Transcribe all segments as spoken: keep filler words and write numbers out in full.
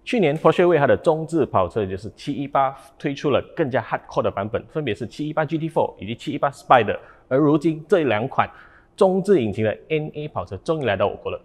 去年 Porsche 为它的中置跑车，也就是七一八推出了更加 hardcore 的版本，分别是七一八 G T 四 以及七一八 Spider。而如今这两款中置引擎的 N A 跑车终于来到我国了。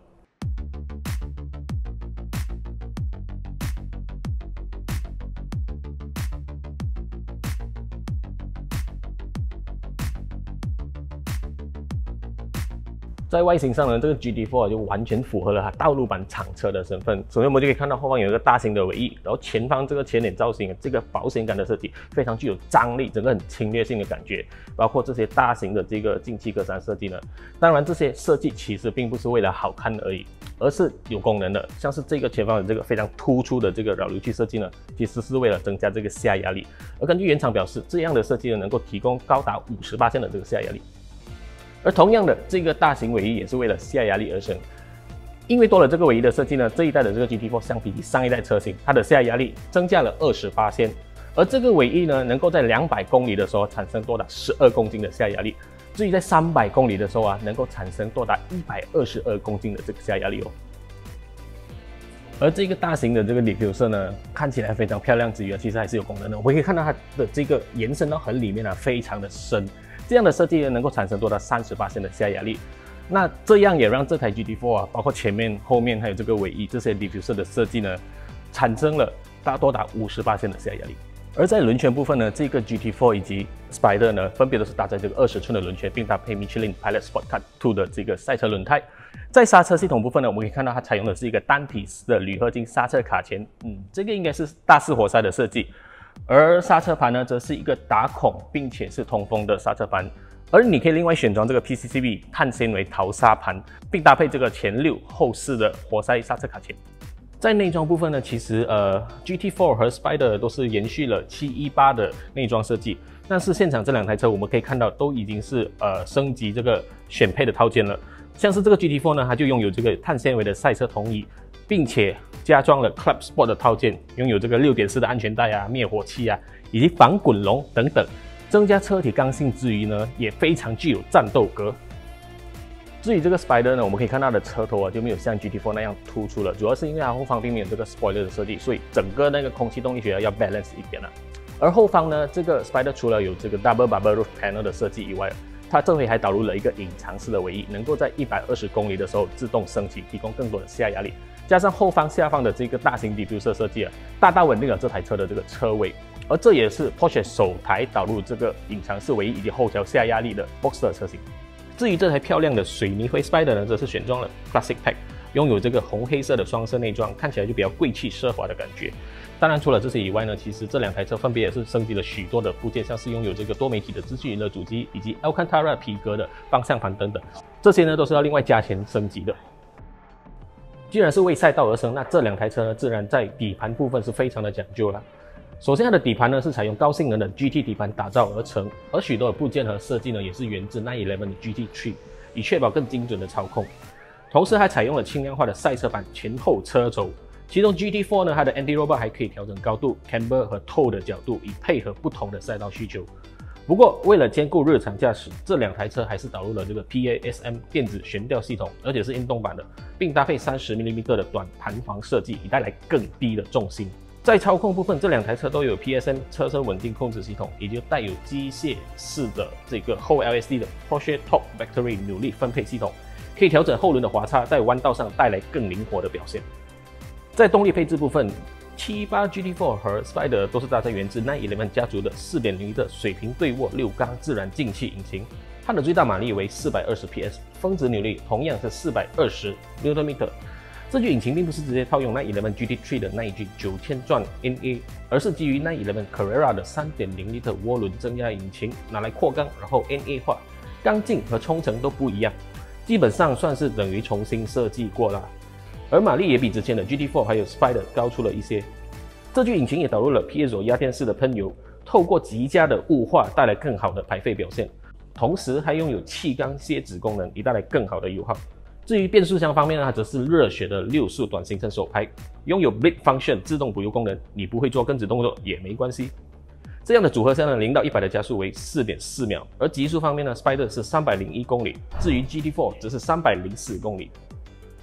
在外形上呢，这个 G T 四 就完全符合了它道路版厂车的身份。首先我们就可以看到后方有一个大型的尾翼，然后前方这个前脸造型，这个保险杆的设计非常具有张力，整个很侵略性的感觉。包括这些大型的这个进气格栅设计呢，当然这些设计其实并不是为了好看而已，而是有功能的。像是这个前方的这个非常突出的这个扰流器设计呢，其实是为了增加这个下压力。而根据原厂表示，这样的设计呢能够提供高达 百分之五十 的这个下压力。而同样的，这个大型尾翼也是为了下压力而生，因为多了这个尾翼的设计呢，这一代的这个 G T 四 相比起上一代车型，它的下压力增加了 百分之二十， 而这个尾翼呢，能够在两百公里的时候产生多达十二公斤的下压力，至于在三百公里的时候啊，能够产生多达一百二十二公斤的这个下压力哦。而这个大型的这个 diffuser 呢，看起来非常漂亮之余啊，其实还是有功能的。我们可以看到它的这个延伸到很里面啊，非常的深。这样的设计呢，能够产生多达 百分之三十 的下压力。那这样也让这台 G T 四 啊，包括前面、后面还有这个尾翼这些 diffuser 的设计呢，产生了大多达 百分之五十 的下压力。而在轮圈部分呢，这个 G T 四 以及 Spider 呢，分别都是搭载这个二十寸的轮圈，并搭配 Michelin Pilot Sport Cut 二的这个赛车轮胎。在刹车系统部分呢，我们可以看到它采用的是一个单体式的铝合金刹车卡钳，嗯，这个应该是大式活塞的设计。而刹车盘呢，则是一个打孔并且是通风的刹车盘，而你可以另外选装这个 P C C B 碳纤维陶刹盘，并搭配这个前六后四的活塞刹车卡钳。在内装部分呢，其实呃 G T 四 和 Spider 都是延续了七一八的内装设计，但是现场这两台车我们可以看到都已经是呃升级这个选配的套件了。像是这个 G T 四 呢，它就拥有这个碳纤维的赛车铜椅，并且加装了 Club Sport 的套件，拥有这个 六点四 的安全带啊、灭火器啊，以及防滚笼等等，增加车体刚性之余呢，也非常具有战斗格。至于这个 Spider 呢，我们可以看到它的车头啊就没有像 G T 四 那样突出了，主要是因为它后方并没有这个 spoiler 的设计，所以整个那个空气动力学要 balance 一点了。而后方呢，这个 Spider 除了有这个 double bubble roof panel 的设计以外，它这回还导入了一个隐藏式的尾翼，能够在一百二十公里的时候自动升起，提供更多的下压力。加上后方下方的这个大型 diffuser 设计啊，大大稳定了这台车的这个车尾。而这也是 Porsche 首台导入这个隐藏式尾翼以及后桥下压力的 Boxster 车型。至于这台漂亮的水泥灰 Spider 呢，则是选装了 Classic Pack， 拥有这个红黑色的双色内装，看起来就比较贵气奢华的感觉。当然，除了这些以外呢，其实这两台车分别也是升级了许多的部件，像是拥有这个多媒体的资讯娱乐主机，以及 Alcantara 皮革的方向盘等等，这些呢都是要另外加钱升级的。既然是为赛道而生，那这两台车呢，自然在底盘部分是非常的讲究啦。首先，它的底盘呢是采用高性能的 G T 底盘打造而成，而许多的部件和设计呢也是源自nine eleven的 G T 三，以确保更精准的操控。同时，还采用了轻量化的赛车版前后车轴，其中 G T 四 呢，它的 Anti-Roll 还可以调整高度、camber 和 toe 的角度，以配合不同的赛道需求。不过，为了兼顾日常驾驶，这两台车还是导入了这个 P A S M 电子悬吊系统，而且是运动版的，并搭配三十毫米的短弹簧设计，以带来更低的重心。在操控部分，这两台车都有 P S M 车身稳定控制系统，也就带有机械式的这个后 L S D 的 Porsche Top Vectory 扭力分配系统，可以调整后轮的滑差，在弯道上带来更灵活的表现。在动力配置部分，七一八 G T 四 和 Spider 都是搭载源自nine eleven家族的 四点零 的水平对卧六缸自然进气引擎，它的最大马力为四百二十匹 S， 峰值扭力同样是四百二十牛顿米。这具引擎并不是直接套用nine eleven G T 三的那一具九千转 N A， 而是基于nine eleven Carrera 的 三点零 升涡轮增压引擎拿来扩缸，然后 N A 化，缸径和冲程都不一样，基本上算是等于重新设计过了。而马力也比之前的 G T 四 还有 Spider 高出了一些。这具引擎也导入了 Piezo 压电式的喷油，透过极佳的雾化带来更好的排废表现，同时还拥有气缸歇止功能，以带来更好的油耗。至于变速箱方面呢，它则是热血的六速短行程手排，拥有 Blade Function 自动补油功能，你不会做跟指动作也没关系。这样的组合下呢，零到一百的加速为 四点四秒，而极速方面呢 ，Spider 是三百零一公里，至于 G T 四 则是三百零四公里。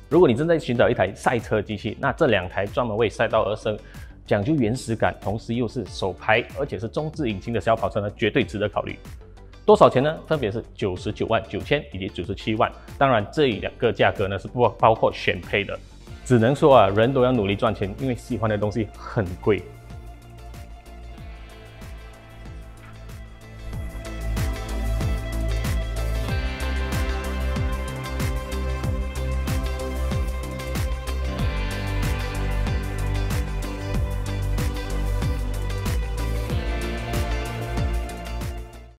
如果你正在寻找一台赛车机器，那这两台专门为赛道而生，讲究原始感，同时又是手排，而且是中置引擎的小跑车呢，绝对值得考虑。多少钱呢？分别是九十九万九千以及九十七万。当然，这两个价格呢是不包括选配的。只能说啊，人都要努力赚钱，因为喜欢的东西很贵。